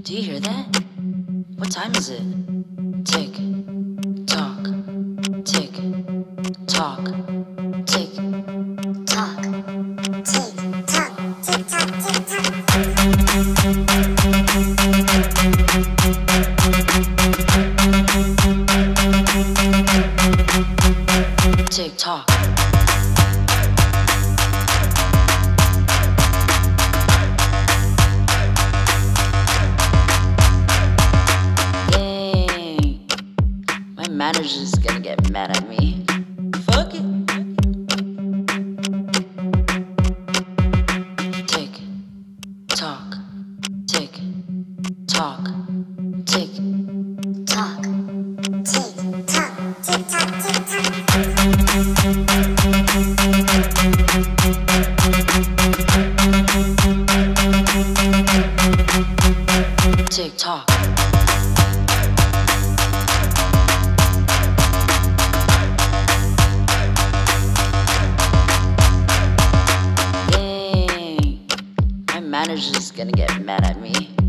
Do you hear that? What time is it? Tick, tock, tick, tock, tick, Talk, tick, tock, tick, tock, tick, tock. tick, tock. Dang, my manager's gonna get mad at me. Fuck it. Tick, tock, tick, tock, tick. Talk, tick, tock, tick, tock, tick, tock. Tick tock. Dang, my manager's gonna get mad at me.